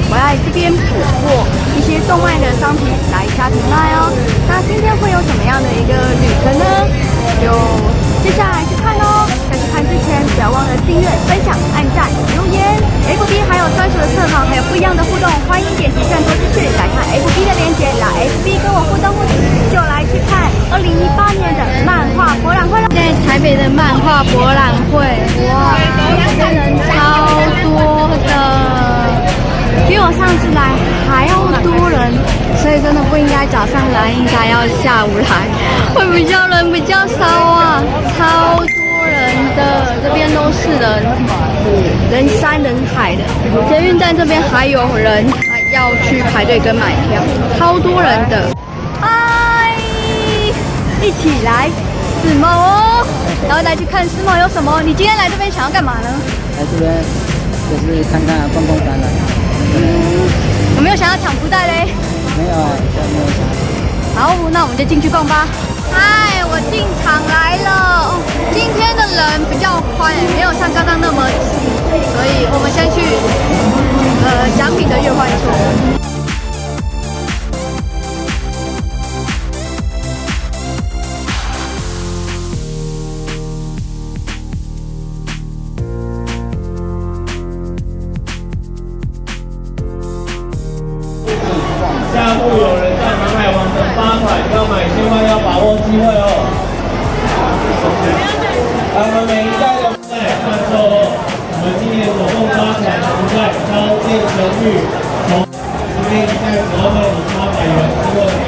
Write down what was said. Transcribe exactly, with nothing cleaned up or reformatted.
我来这边捕获一些动漫的商品来家庭卖哦。那今天会有什么样的一个旅程呢？就接下来去看哦。在去看之前，不要忘了订阅、分享、按赞、留言。F B 还有专属的社团，还有不一样的互动，欢迎点击赞助资讯来看 F B 的链接，来 F B 跟我互动互动，就来去看二零一八年的漫画博览会了。在台北的漫画博览会，哇，人超多的，比我上次来还要多人，所以真的不应该早上来，应该要下午来，会比较人比较少啊，超多人的，这边都是人，人山人海的。捷运站这边还有人还要去排队跟买票，超多人的。嗨，一起来世贸哦，然后来去看世贸有什么？你今天来这边想要干嘛呢？ 来这边就是看看逛逛展览。 嗯，有没有想要抢福袋嘞？ 没有啊，没有抢。 好，那我们就进去逛吧。嗨，我进场来了。今天的人比较宽，没有像刚刚那么挤，所以我们先去呃奖品的兑换处。 下部有人在航海完成八款，要买千万要把握机会哦。他们每一代的福袋贩售哦，我们今年总共八款福袋，高见神域，从今天一袋十二万五千八百元，经过